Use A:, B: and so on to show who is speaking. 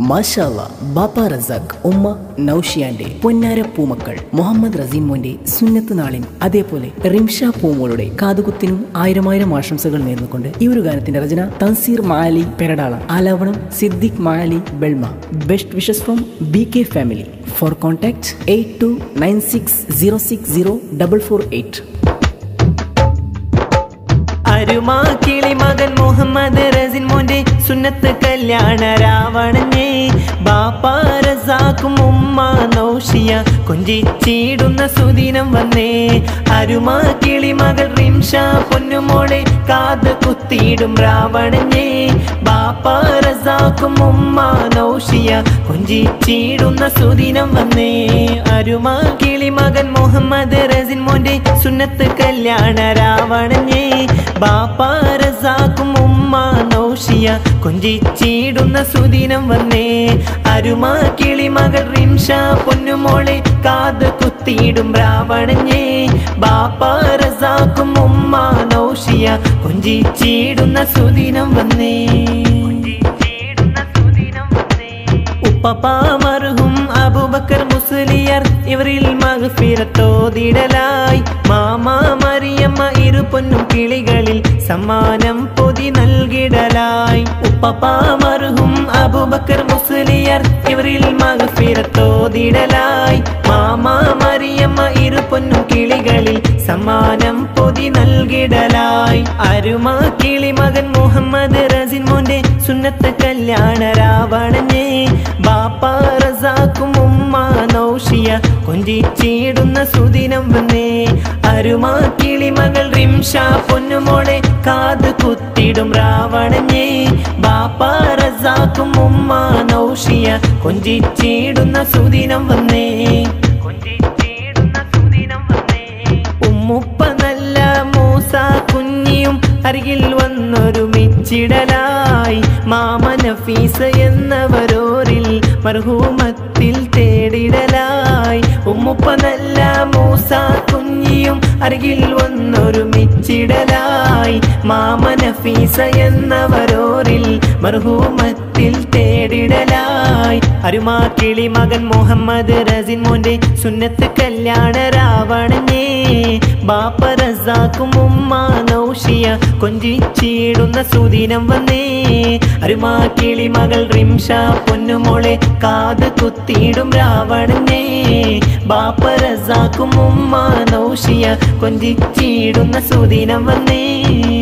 A: മാഷാഅല്ലാ ബാപ്പ റസാഖ് ഉമ്മ നൗഷിയാന്റെ പൊന്നാര പൂമക്കൾ മുഹമ്മദ് റസീൻ മോന്റെ സുന്നത്ത് നാളിൻ അതേപോലെ റിംഷ പൂമോളുടെ കാതുകുത്തിനും ആയിരം ആശംസകൾ നേർന്നുകൊണ്ട് ഈ ഒരു ഗാനത്തിന്റെ രചന തൻസീർ മാലി പെരടാള, ആലാപനം സിദ്ദിഖ് മാലി ബെൽമ. Best wishes from BK family. For contact 8296060448.
B: അരുമാ കിളി മകൻ മുഹമ്മദ് റസീൻ മോന്റെ സുന്നത്ത് കല്യാണ രാവണനെ ബാപ്പ റസാഖും ഉമ്മ നൗഷിയ കൊഞ്ചിച്ചിടുന്ന സുദിനം വന്നേ. അരുമാ കിളി മകൾ റിംഷ പൊന്നുമോളെ കാത് കുത്തിയിടും രാവണനെ ബാപ്പ റസാഖും ഉമ്മ നൗഷിയ കൊഞ്ചിച്ചിടുന്ന സുദിനം വന്നേ. അരുമാ കിളി മകൻ മുഹമ്മദ് റസീൻ മോന്റെ സുന്നത്ത് കല്യാണ രാവണനെ ബാപ്പ റസാഖും ഉമ്മ നൗഷിയ കൊഞ്ചിച്ചിടുന്ന സുദിനം വന്നേ. അരുമാ കിളി മകൾ റിംഷ പൊന്നുമോളെ കാത് കുത്തിയിടും രാവണനെ ബാപ്പ റസാഖും ഉമ്മ നൗഷിയ കൊഞ്ചിച്ചിടുന്ന സുദിനം വന്നേ. ഉപ്പപ്പ മർഹൂം അബൂബക്കർ മുസ്ലിയാർ ഇവരിൽ മഗ്ഫിറത്തോതിടലായി. മാമ മറിയമ്മ ഇരു പൊന്നും കിളികളിൽ സമ്മാനം പൊതി നൽകിടലായി. ഉപ്പപ്പ മർഹൂം അബൂബക്കർ മുസ്ലിയാർ ഇവരിൽ മഗ്ഫിറത്തോതിടലായി. മാമ മറിയമ്മ ഇരു പൊന്നും കിളികളിൽ സമ്മാനം പൊതി നൽകിടലായി. അരുമാ കിളി മകൻ മുഹമ്മദ് റസീൻ മോന്റെ സുന്നത്ത് കല്യാണ രാവണനെ ബാപ്പ റസാഖും ഉമ്മ നൗഷിയ കൊഞ്ചിച്ചിടുന്ന സുദിനം വന്നേ. അരുമാ കിളി മകൾ റിംഷ പൊന്നുമോളെ കാത് കുത്തിടും രാവണനെ ബാപ്പ റസാഖും ഉമ്മ നൗഷിയ കൊഞ്ചിച്ചിടുന്ന സുദിനം വന്നേ. ഉമ്മുപ്പ നല്ല മൂസ കുഞ്ഞിയും അരികിൽ വന്നൊരുമിച്ചിടലായി. മാമ നഫീസ് എന്നവരോരിൽ മർഹൂമത്തിൽ തേടിടലായി. ഉമ്മുപ്പ നല്ല മൂസ കുഞ്ഞിയും അരികിൽ വന്നൊരുമിച്ചിടലായി. മാമ നഫീസ എന്നവരോരിൽ മർഹൂമത്തിൽ തേടിടലായി. അരുമാ കിളി മകൻ മുഹമ്മദ് റസീൻ മോന്റെ സുന്നത്ത് കല്യാണ രാവണനെ ബാപ്പ റസാഖും ഉമ്മ നൗഷിയ കൊഞ്ചിച്ചിടുന്ന സുദിനം വന്നേ. അരുമാ കിളി മകൾ റിംഷ പൊന്നുമോളെ കാത് കുത്തിയിടും രാവണനെ ബാപ്പ റസാഖും ഉമ്മ നൗഷിയ കൊഞ്ചിച്ചിടുന്ന സുദിനം വന്നേ.